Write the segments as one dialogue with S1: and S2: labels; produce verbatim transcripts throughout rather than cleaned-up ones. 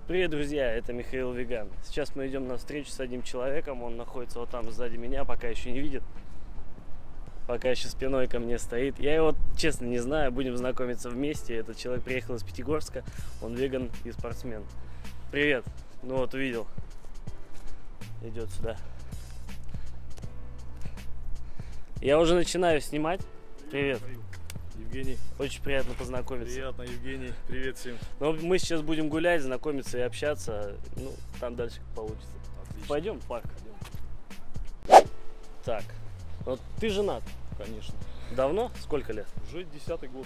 S1: Привет, друзья, это Михаил Веган. Сейчас мы идем на встречу с одним человеком, он находится вот там сзади меня, пока еще не видит. Пока еще спиной ко мне стоит. Я его, честно, не знаю, будем знакомиться вместе. Этот человек приехал из Пятигорска, он веган и спортсмен. Привет, ну вот увидел, идет сюда. Я уже начинаю снимать. Привет.
S2: Евгений.
S1: Очень приятно познакомиться.
S2: Приятно, Евгений. Привет всем.
S1: Но мы сейчас будем гулять, знакомиться и общаться. Ну, там дальше как получится.
S2: Отлично.
S1: Пойдем в парк. Так, вот ты женат.
S2: Конечно.
S1: Давно? Сколько лет?
S2: Уже десятый год.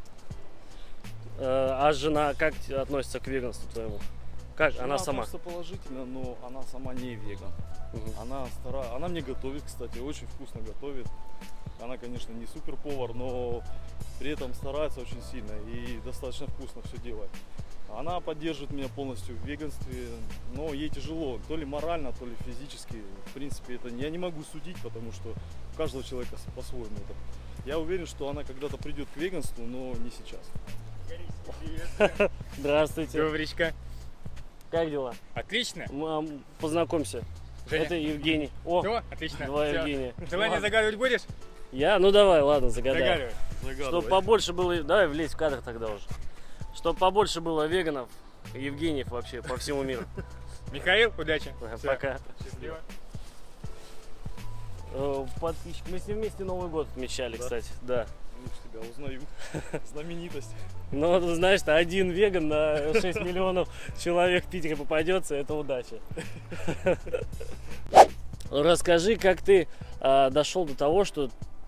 S1: Э, а жена как относится к веганству твоему? Как?
S2: Жена
S1: Она сама?
S2: относится положительно, но она сама не веган.
S1: Угу.
S2: Она стара... Она мне готовит, кстати, очень вкусно готовит. Она, конечно, не супер повар, но при этом старается очень сильно и достаточно вкусно все делает. Она поддерживает меня полностью в веганстве, но ей тяжело, то ли морально, то ли физически. В принципе, это я не могу судить, потому что у каждого человека по-своему это. Я уверен, что она когда-то придет к веганству, но не сейчас.
S1: Здравствуйте.
S3: Добричка.
S1: Как дела?
S3: Отлично.
S1: М, Познакомься.
S3: Женя.
S1: Это Евгений. О,
S3: Все, отлично.
S1: два
S3: Всё.
S1: Евгения.
S3: Желание
S1: Ладно.
S3: загадывать будешь?
S1: Я? Ну давай, ладно, загадай.
S3: Загадывай.
S2: Загадывай.
S1: Чтобы побольше было... Давай влезь в кадр тогда уже. Чтобы побольше было веганов, Евгениев вообще по всему миру.
S3: Михаил, удачи. Всё.
S1: Пока.
S3: Счастливо.
S1: Э, Подписчик. Мы с ним вместе Новый год отмечали,
S2: Да?
S1: кстати. Да.
S2: Лучше тебя узнаю. Знаменитость.
S1: Ну, ты знаешь, что один веган на шесть миллионов человек в Питере попадется, это удача. Расскажи, как ты а, дошел до того, что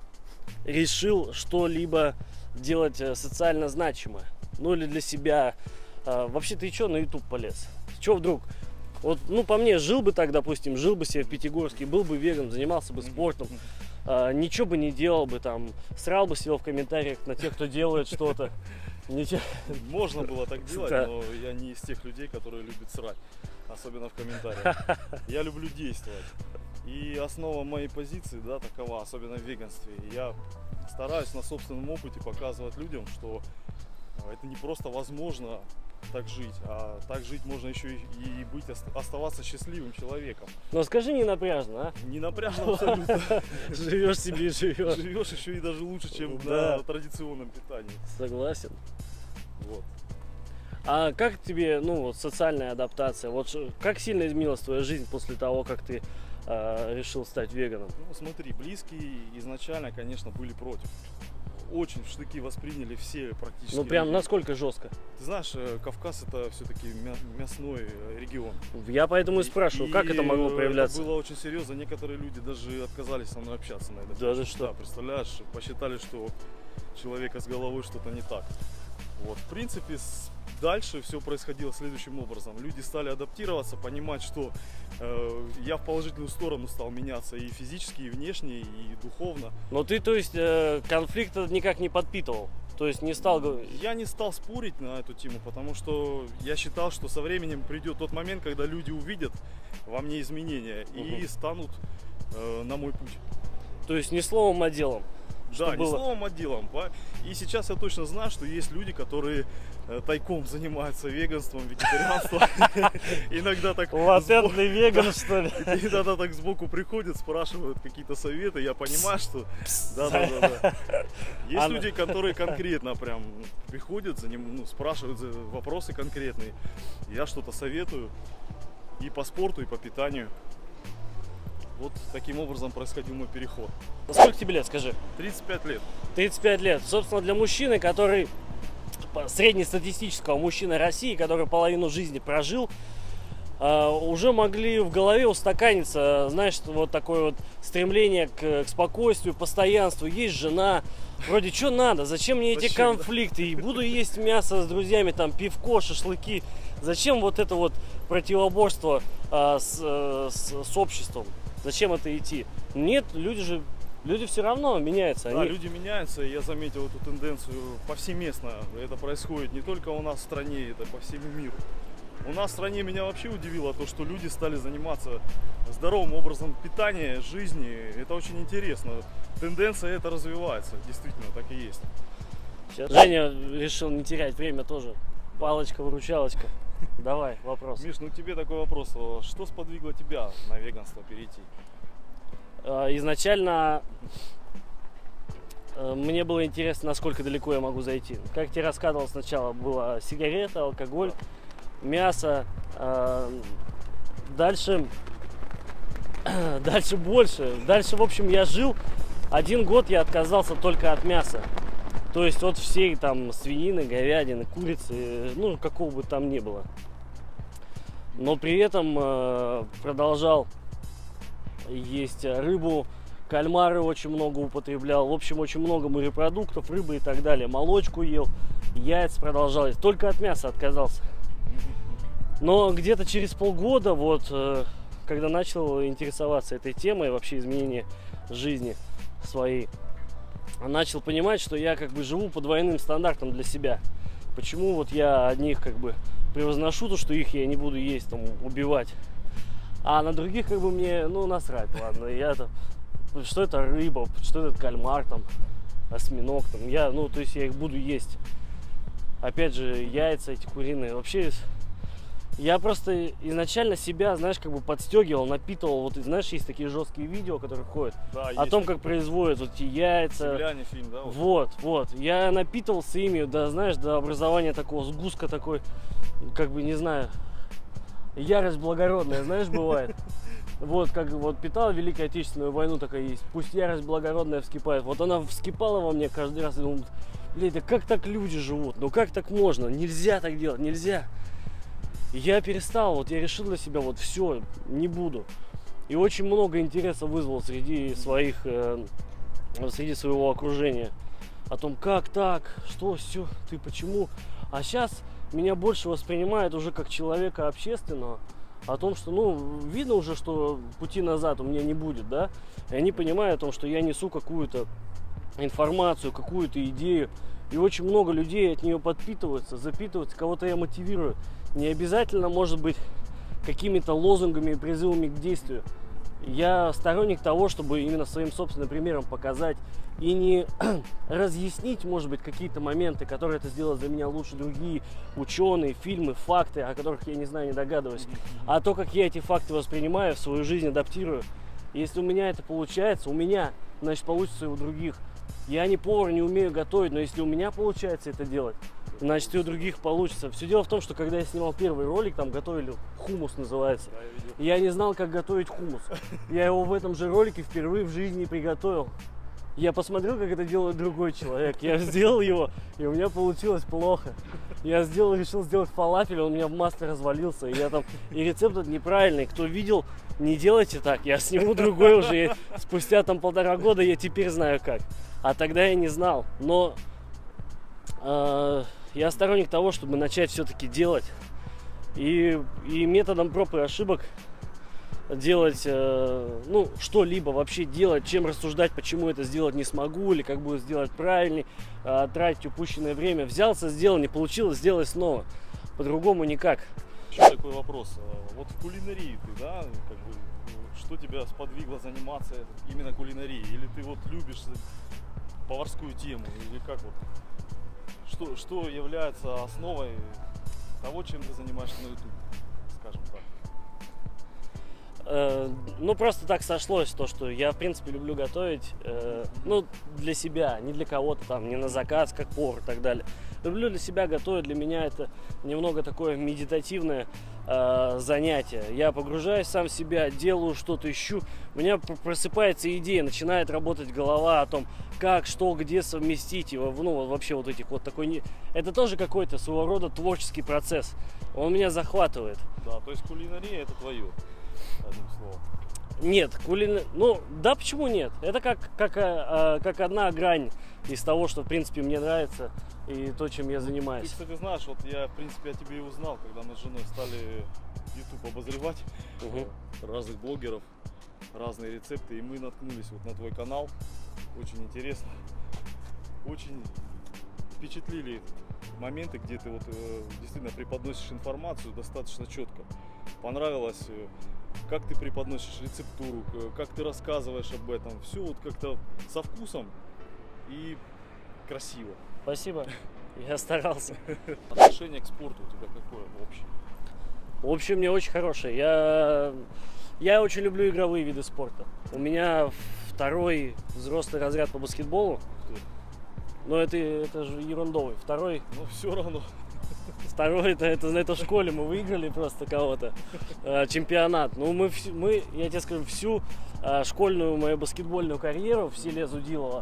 S1: решил что-либо делать а, социально значимое. Ну, или для себя. А, вообще, ты что на YouTube полез? Че вдруг? Вот, ну, по мне, жил бы так, допустим, жил бы себе в Пятигорске, был бы веган, занимался бы спортом, а, ничего бы не делал бы, там, срал бы сидел в комментариях на тех, кто делает что-то. Ничего.
S2: Можно было так делать,
S1: Да.
S2: но я не из тех людей, которые любят срать. Особенно в комментариях. Я люблю действовать. И основа моей позиции, да, такова, особенно в веганстве. Я стараюсь на собственном опыте показывать людям, что это не просто возможно так жить, а так жить можно еще и, и быть, оставаться счастливым человеком.
S1: Но скажи не напряжно, а?
S2: Не напряжно абсолютно.
S1: Живешь себе и живешь.
S2: Живешь еще и даже лучше, чем
S1: Да.
S2: на традиционном питании.
S1: Согласен.
S2: Вот.
S1: А как тебе, ну, вот социальная адаптация? Вот ш- как сильно изменилась твоя жизнь после того, как ты а, решил стать веганом?
S2: Ну, смотри, близкие изначально, конечно, были против. Очень в штыки восприняли все практически.
S1: Ну, прям
S2: люди.
S1: насколько жестко?
S2: Ты знаешь, э, Кавказ это все-таки мясной э, регион.
S1: Я поэтому и спрашиваю, как это могло проявляться?
S2: Это было очень серьезно. Некоторые люди даже отказались со мной общаться на это.
S1: Даже что?
S2: Да, представляешь, посчитали, что человека с головой что-то не так. Вот, в принципе, с... дальше все происходило следующим образом. Люди стали адаптироваться, понимать, что э, я в положительную сторону стал меняться и физически, и внешне, и духовно.
S1: Но ты, то есть, э, конфликт этот никак не подпитывал? То есть не стал говорить?
S2: Я не стал спорить на эту тему, потому что я считал, что со временем придет тот момент, когда люди увидят во мне изменения и
S1: Мгм.
S2: станут э, на мой путь.
S1: То есть не словом, а делом?
S2: Да, не
S1: было?
S2: словом, а делом. по- И сейчас я точно знаю, что есть люди, которые э, тайком занимаются веганством, вегетарианством. Иногда так
S1: Латентный веган, что ли?
S2: иногда так сбоку приходят, спрашивают какие-то советы. Я понимаю, что да, да, да, да. Есть
S1: Она-
S2: люди, которые конкретно прям приходят, за ним, ну, спрашивают за вопросы конкретные. Я что-то советую и по спорту, и по питанию. Вот таким образом происходил мой переход.
S1: Сколько тебе лет, скажи?
S2: тридцать пять лет.
S1: тридцать пять лет. Собственно, для мужчины, который по- среднестатистического мужчины России, который половину жизни прожил, а, уже могли в голове устаканиться, знаешь, вот такое вот стремление к, к спокойствию, постоянству. Есть жена, вроде что надо, зачем мне эти
S2: Зачем, да?
S1: конфликты? И буду есть мясо с друзьями, там пивко, шашлыки. Зачем вот это вот противоборство а, с, э, с, с обществом? Зачем это идти? Нет, люди же, люди все равно меняются.
S2: Да,
S1: Они...
S2: люди меняются, и я заметил эту тенденцию повсеместно. Это происходит не только у нас в стране, это по всему миру. У нас в стране меня вообще удивило то, что люди стали заниматься здоровым образом питания, жизни. Это очень интересно. Тенденция эта развивается, действительно, так и есть.
S1: Сейчас Женя решил не терять время тоже. Палочка-выручалочка. Давай, вопрос.
S2: Миш, ну тебе такой вопрос. Что сподвигло тебя на веганство перейти?
S1: Изначально мне было интересно, насколько далеко я могу зайти. Как тебе рассказывал, сначала была сигарета, алкоголь, мясо. Дальше, дальше больше. Дальше, в общем, я жил. Один год я отказался только от мяса. То есть от всей там свинины, говядины, курицы, ну, какого бы там ни было. Но при этом э, продолжал есть рыбу, кальмары очень много употреблял. В общем, очень много морепродуктов, рыбы и так далее. Молочку ел, яйца продолжал есть. Только от мяса отказался. Но где-то через полгода, вот, э, когда начал интересоваться этой темой, вообще изменения жизни своей, начал понимать, что я как бы живу по двойным стандартам для себя. Почему вот я одних как бы превозношу то, что их я не буду есть, там, убивать, а на других как бы мне, ну, насрать, ладно, я там, что это рыба, что это кальмар, там, осьминог, там, я, ну, то есть я их буду есть. Опять же, яйца эти куриные, вообще, я просто изначально себя, знаешь, как бы подстегивал, напитывал, вот, знаешь, есть такие жесткие видео, которые ходят,
S2: да,
S1: о том, как производят вот эти яйца.
S2: Земляне фильм, да? Вот.
S1: вот, вот, я напитывался ими, да, знаешь, до образования такого сгустка такой, как бы, не знаю, ярость благородная, знаешь, бывает. Вот, как вот питал Великую Отечественную войну, такая есть, пусть ярость благородная вскипает. Вот она вскипала во мне каждый раз, и думаю, блин, да как так люди живут, ну как так можно, нельзя так делать, нельзя. Я перестал, вот я решил для себя, вот все, не буду. И очень много интереса вызвал среди своих, э, среди своего окружения. О том, как так, что, все, ты почему. А сейчас меня больше воспринимают уже как человека общественного. О том, что, ну, видно уже, что пути назад у меня не будет, да. И они понимают о том, что я несу какую-то информацию, какую-то идею. И очень много людей от нее подпитываются, запитываются, кого-то я мотивирую. Не обязательно, может быть, какими-то лозунгами и призывами к действию. Я сторонник того, чтобы именно своим собственным примером показать и не разъяснить, может быть, какие-то моменты, которые это сделают за меня лучше другие ученые, фильмы, факты, о которых я не знаю, не догадываюсь, а то, как я эти факты воспринимаю, в свою жизнь адаптирую. Если у меня это получается, у меня, значит, получится и у других. Я не повар, не умею готовить, но если у меня получается это делать, значит, и у других получится. Все дело в том, что когда я снимал первый ролик, там готовили хумус, называется, да, я, я не знал, как готовить хумус. Я его в этом же ролике впервые в жизни приготовил. Я посмотрел, как это делает другой человек. Я сделал его, и у меня получилось плохо. Я сделал, решил сделать фалафель, он у меня в масле развалился. И я там, и рецепт этот неправильный. Кто видел, не делайте так. Я сниму другой уже. Я, спустя там полтора года я теперь знаю как. А тогда я не знал. Но э, я сторонник того, чтобы начать все-таки делать. И, и методом проб и ошибок делать, э, ну, что-либо вообще делать, чем рассуждать, почему это сделать не смогу, или как будет сделать правильней, э, тратить упущенное время. Взялся, сделал, не получилось, сделай снова. По-другому никак.
S2: Еще такой вопрос. Вот в кулинарии ты, да, как бы, что тебя сподвигло заниматься именно кулинарией? Или ты вот любишь поварскую тему, или как вот? Что, что является основой того, чем ты занимаешься на YouTube, скажем так?
S1: Э, ну, просто так сошлось, то, что я, в принципе, люблю готовить, э, ну, для себя, не для кого-то там, не на заказ, как повар и так далее. Люблю для себя готовить, для меня это немного такое медитативное э, занятие. Я погружаюсь сам в себя, делаю что-то, ищу, у меня просыпается идея, начинает работать голова о том, как, что, где совместить его, ну, вообще вот этих вот такой... Это тоже какой-то своего рода творческий процесс, он меня захватывает.
S2: Да, то есть кулинария это твое. Одним словом.
S1: Нет, кулина... ну да, почему нет? Это как, как, а, как одна грань из того, что в принципе мне нравится и то, чем я занимаюсь.
S2: Ты, кстати, знаешь, вот я в принципе о тебе и узнал, когда мы с женой стали YouTube обозревать, угу. разных блогеров, разные рецепты, и мы наткнулись вот на твой канал. Очень интересно, очень впечатлили моменты, где ты вот э, действительно преподносишь информацию достаточно четко. Понравилось, э, как ты преподносишь рецептуру, как ты рассказываешь об этом. Все вот как-то со вкусом и красиво.
S1: Спасибо, я старался.
S2: Отношение к спорту у тебя какое общее?
S1: В общем, мне очень хорошая. Я, я очень люблю игровые виды спорта. У меня второй взрослый разряд по баскетболу. Но это, это же ерундовый. Второй...
S2: Ну, все равно.
S1: Второй, это, это, это в школе мы выиграли просто кого-то. Э, чемпионат. Ну, мы, мы, я тебе скажу, всю э, школьную мою баскетбольную карьеру в селе Зудилово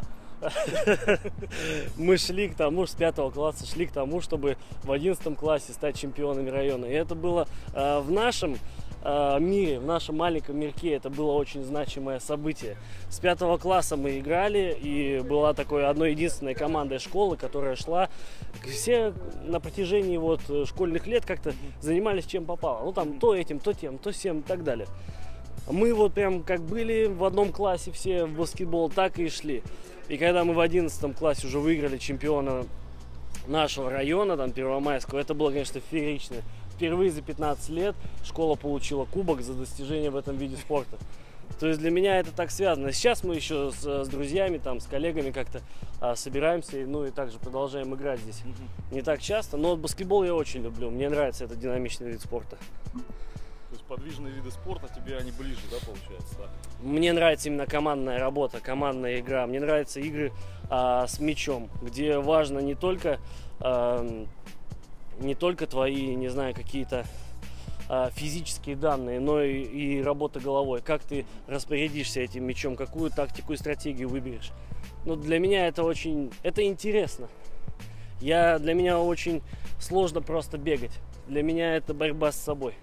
S1: мы шли к тому, с пятого класса шли к тому, чтобы в одиннадцатом классе стать чемпионами района. И это было э, в нашем э, мире, в нашем маленьком мирке, это было очень значимое событие. С пятого класса мы играли, и была такой одной единственной командой школы, которая шла. Все на протяжении вот школьных лет как-то занимались чем попало. Ну там то этим, то тем, то всем и так далее. Мы вот прям как были в одном классе все в баскетбол, так и шли. И когда мы в одиннадцатом классе уже выиграли чемпиона нашего района, там, Первомайского, это было, конечно, феерично. Впервые за пятнадцать лет школа получила кубок за достижение в этом виде спорта. То есть для меня это так связано. Сейчас мы еще с, с друзьями, там, с коллегами как-то а, собираемся, ну и также продолжаем играть здесь. Не так часто, но баскетбол я очень люблю. Мне нравится этот динамичный вид спорта.
S2: То есть подвижные виды спорта тебе они ближе, да, получается? Да?
S1: Мне нравится именно командная работа, командная игра. Мне нравятся игры а, с мячом, где важно не только, а, не только твои, не знаю, какие-то а, физические данные, но и, и работа головой. Как ты распорядишься этим мячом, какую тактику и стратегию выберешь. Ну, для меня это очень, это интересно. Я, для меня очень сложно просто бегать. Для меня это борьба с собой.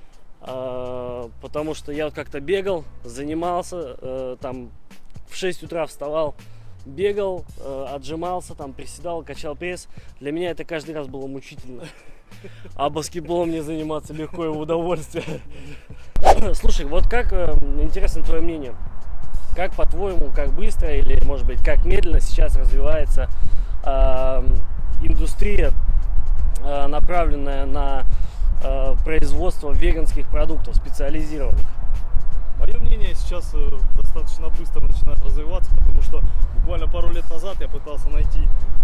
S1: А, потому что я вот как-то бегал, занимался, э, там в шесть утра вставал, бегал, э, отжимался, там приседал, качал пресс. Для меня это каждый раз было мучительно. А баскетболом мне заниматься легко и в удовольствие. Слушай, вот как, э, интересно твое мнение, как по-твоему, как быстро или, может быть, как медленно сейчас развивается э, индустрия, э, направленная на э, производство веганских продуктов, специализированных?
S2: Мое мнение, сейчас э, достаточно быстро начинает развиваться, потому что буквально пару лет назад я пытался найти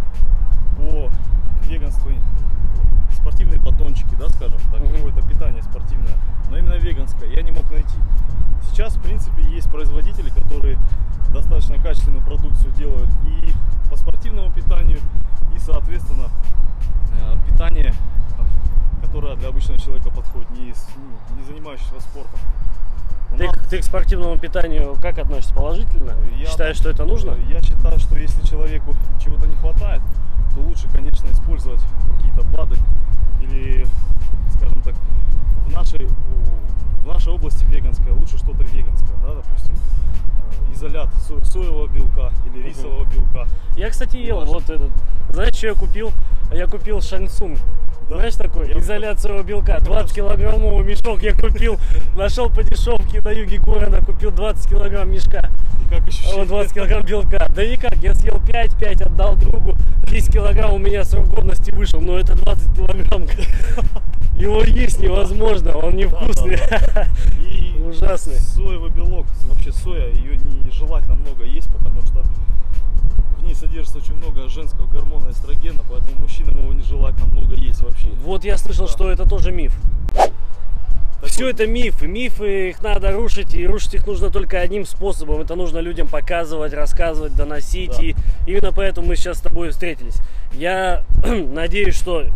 S2: по веганству спортивные батончики, да, скажем так, mm-hmm. какое-то питание спортивное, но именно веганское я не мог найти. Сейчас, в принципе, есть производители, которые достаточно качественную продукцию делают и по спортивному питанию, и, соответственно, питание, которое для обычного человека подходит, не, не занимающегося спортом.
S1: Ты, нас... ты к спортивному питанию как относишься? Положительно?
S2: Я,
S1: Считаешь, что это нужно?
S2: Я считаю, что если человеку чего-то не хватает, то лучше, конечно, использовать какие-то БАДы или, скажем так, в нашей, в нашей области веганское, лучше что-то веганское, да, допустим, изолят со соевого белка или рисового белка.
S1: Я, кстати, ел Наш... вот этот. Знаешь, что я купил? Я купил шансун. Да? Знаешь, такой я изолят соевого белка. двадцать килограммовый мешок я купил. Нашел по дешевке на юге города, купил двадцать килограмм мешка.
S2: И как ощущение?
S1: Вот двадцать килограмм белка. Да никак, я съел пять, пять отдал другу. десять килограмм у меня срок годности вышел, но это двадцать килограмм. Его есть невозможно, он невкусный.
S2: Да, да, да. И
S1: ужасный.
S2: Соевый белок, вообще соя, ее не желательно много есть, потому что в ней содержится очень много женского гормона эстрогена, поэтому мужчинам его нежелательно много есть вообще.
S1: Вот я слышал, да. что это тоже миф. Так Все вот. Это мифы, мифы, их надо рушить, и рушить их нужно только одним способом. Это нужно людям показывать, рассказывать, доносить, да. И именно поэтому мы сейчас с тобой встретились. Я надеюсь, что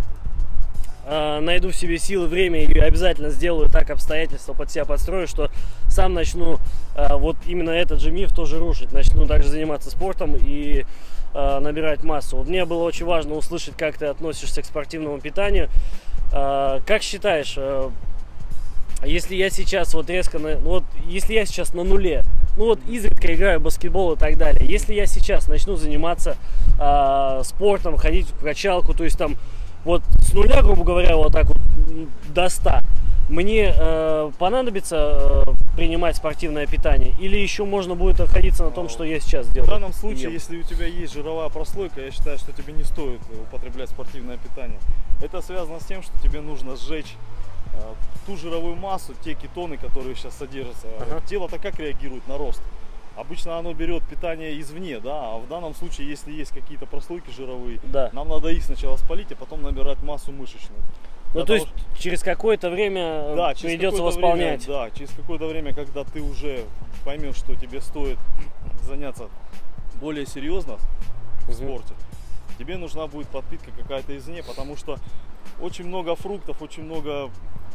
S1: э, найду в себе силы, время и обязательно сделаю так обстоятельства под себя подстрою, что сам начну э, вот именно этот же миф тоже рушить. Начну также заниматься спортом и э, набирать массу. Вот мне было очень важно услышать, как ты относишься к спортивному питанию. Э, как считаешь, э, если я сейчас вот резко, на, ну вот если я сейчас на нуле, ну вот изредка играю в баскетбол и так далее, если я сейчас начну заниматься э, спортом, ходить в качалку, то есть там вот с нуля, грубо говоря, вот так вот до ста, мне э, понадобится э, принимать спортивное питание или еще можно будет находиться на том, что я сейчас делаю?
S2: В данном случае, если у тебя есть жировая прослойка, я считаю, что тебе не стоит употреблять спортивное питание. Это связано с тем, что тебе нужно сжечь ту жировую массу, те кетоны, которые сейчас содержатся. Ага. Тело-то как реагирует на рост? Обычно оно берет питание извне, да, а в данном случае, если есть какие-то прослойки жировые,
S1: да.
S2: нам надо их сначала спалить, а потом набирать массу мышечную.
S1: Ну, то есть того, через какое-то время
S2: да,
S1: придется восполнять.
S2: Время, да, через какое-то время, когда ты уже поймешь, что тебе стоит заняться более серьезно в спорте, тебе нужна будет подпитка какая-то извне, потому что очень много фруктов, очень много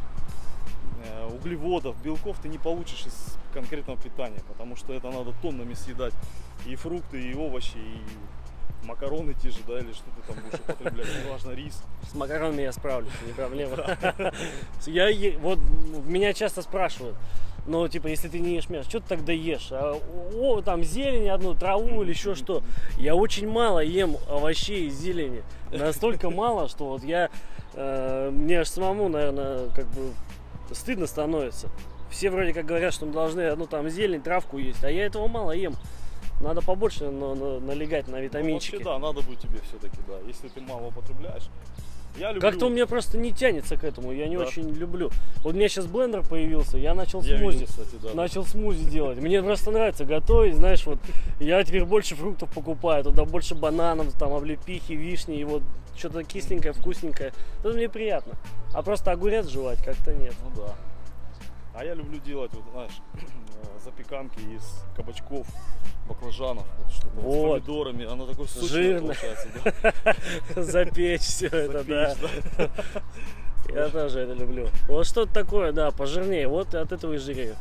S2: э, углеводов, белков ты не получишь из конкретного питания, потому что это надо тоннами съедать и фрукты, и овощи, и макароны те же, да, или что ты там будешь употреблять, неважно, рис.
S1: С макаронами я справлюсь, не проблема. Я, вот меня часто спрашивают, ну, типа, если ты не ешь мясо, что ты тогда ешь? А, о, там зелень одну, траву или еще что? Я очень мало ем овощей и зелени. Настолько мало, что вот я, э, мне аж самому, наверное, как бы стыдно становится. Все вроде как говорят, что мы должны одну там зелень, травку есть, а я этого мало ем. Надо побольше на, на, налегать на витаминчики.
S2: Ну, вообще, да, надо будет тебе все-таки, да, если ты мало употребляешь. Я люблю...
S1: Как-то у меня просто не тянется к этому, я не
S2: да.
S1: очень люблю. Вот у меня сейчас блендер появился, я начал я смузи, видел, кстати, да, начал да. смузи делать. Мне просто нравится готовить, знаешь, вот я теперь больше фруктов покупаю, туда больше бананов, там облепихи, вишни, и вот что-то кисленькое, вкусненькое. Это мне приятно. А просто огурец жевать как-то нет.
S2: Ну да. А я люблю делать, вот, знаешь, запеканки из кабачков, баклажанов, вот что-то вот. С помидорами, оно такое сочное получается, да?
S1: Запечь все это, да. Я тоже это люблю. Вот что-то такое, да, пожирнее, вот от этого и жирею.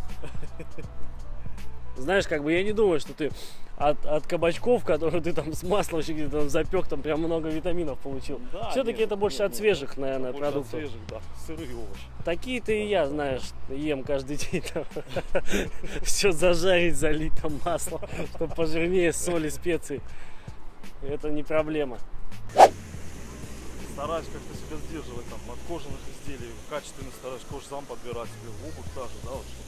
S1: Знаешь, как бы я не думаю, что ты от, от кабачков, которые ты там с маслом где-то запек, там прям много витаминов получил. Да, все-таки это больше нет, от свежих, нет, наверное, продуктов. От
S2: свежих, да, сырые овощи.
S1: Такие-то и я, знаешь, ем каждый день. Все зажарить, залить там маслом, чтобы пожирнее, соли, специи. Это не проблема.
S2: Стараюсь как-то себя сдерживать там от кожаных изделий, качественно стараюсь кожзам подбирать себе, обувь та же, да, вот что.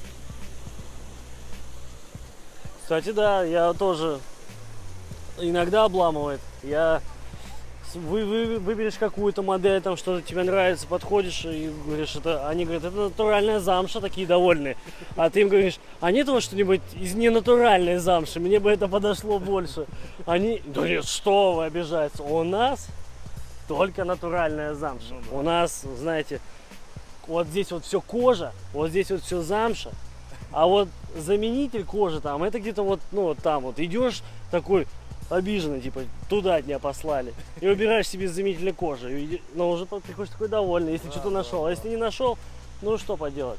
S1: Кстати, да, я тоже иногда обламывает. Я вы, вы выберешь какую-то модель, там что-то тебе нравится, подходишь и говоришь, это они говорят, это натуральная замша, такие довольные. А ты им говоришь, а нет у вас что-нибудь из ненатуральной замши, мне бы это подошло больше. Они говорят, что вы обижаются? У нас только натуральная замша. Ну, да. У нас, знаете, вот здесь вот все кожа, вот здесь вот все замша. А вот заменитель кожи там, это где-то вот, ну вот там вот идешь такой обиженный, типа, туда от меня послали. И выбираешь себе заменитель кожи. И, но уже приходишь такой довольный, если да, что-то да, нашел. Да. А если не нашел, ну что поделать.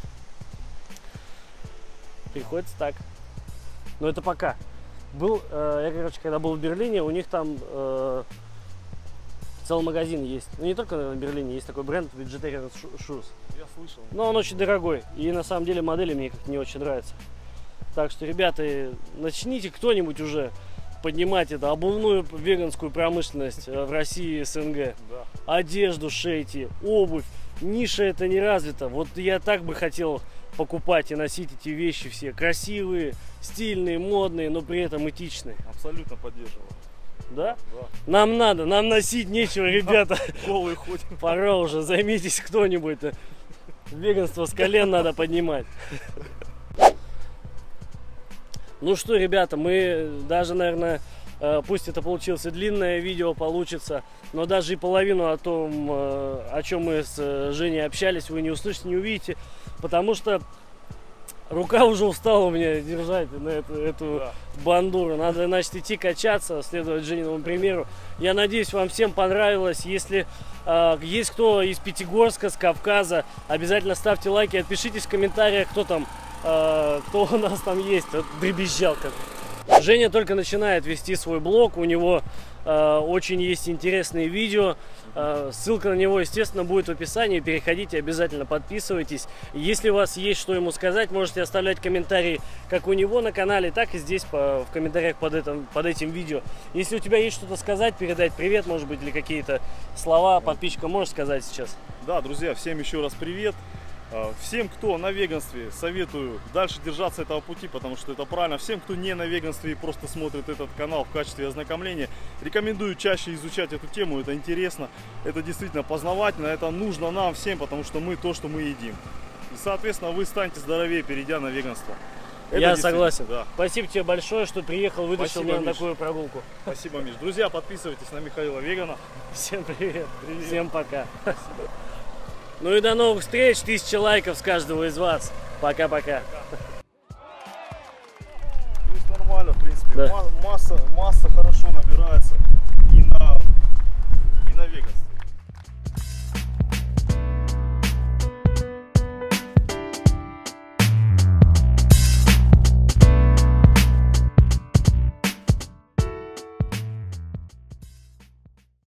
S1: Приходится так. Но это пока. Был, э, я, короче, когда был в Берлине, у них там э, целый магазин есть. Ну не только в Берлине, есть такой бренд Vegetarian Shoes.
S2: Я слышал.
S1: Но он очень дорогой. И на самом деле модели мне как-то не очень нравятся. Так что, ребята, начните кто-нибудь уже поднимать это, обувную веганскую промышленность в России и СНГ. Да. Одежду шейте, обувь. Ниша это не развита. Вот я так бы хотел покупать и носить эти вещи все. Красивые, стильные, модные, но при этом этичные.
S2: Абсолютно поддерживаю.
S1: Да? Да. Нам надо, нам носить нечего, ребята.
S2: Голые ходим.
S1: Пора уже, займитесь кто-нибудь. Веганство с колен надо поднимать. Ну что, ребята, мы даже, наверное, пусть это получилось длинное видео получится, но даже и половину о том, о чем мы с Женей общались, вы не услышите, не увидите, потому что рука уже устала у меня держать на эту, эту да. бандуру. Надо, значит, идти качаться, следовать Жениному примеру. Я надеюсь, вам всем понравилось. Если э, есть кто из Пятигорска, с Кавказа, обязательно ставьте лайки, отпишитесь в комментариях, кто там, э, кто у нас там есть. Вот дребезжал как. Женя только начинает вести свой блог, у него э, очень есть интересные видео. Э, ссылка на него, естественно, будет в описании. Переходите, обязательно подписывайтесь. Если у вас есть что ему сказать, можете оставлять комментарии как у него на канале, так и здесь по, в комментариях под этим, под этим видео. Если у тебя есть что-то сказать, передать привет, может быть, или какие-то слова подписчикам можешь сказать сейчас?
S2: Да, друзья, всем еще раз привет. Всем, кто на веганстве, советую дальше держаться этого пути, потому что это правильно. Всем, кто не на веганстве и просто смотрит этот канал в качестве ознакомления, рекомендую чаще изучать эту тему. Это интересно, это действительно познавательно, это нужно нам всем, потому что мы то, что мы едим. И, соответственно, вы станете здоровее, перейдя на веганство.
S1: Это я согласен. Да. Спасибо тебе большое, что приехал, вытащил меня на такую прогулку.
S2: Спасибо, Миш. Друзья, подписывайтесь на Михаила Вегана.
S1: Всем привет. привет. Всем пока. Спасибо. Ну и до новых встреч, тысяча лайков с каждого из вас. Пока-пока.
S2: Здесь нормально, в принципе.
S1: Да.
S2: Ма- масса, масса хорошо набирается и на, и на Вегас.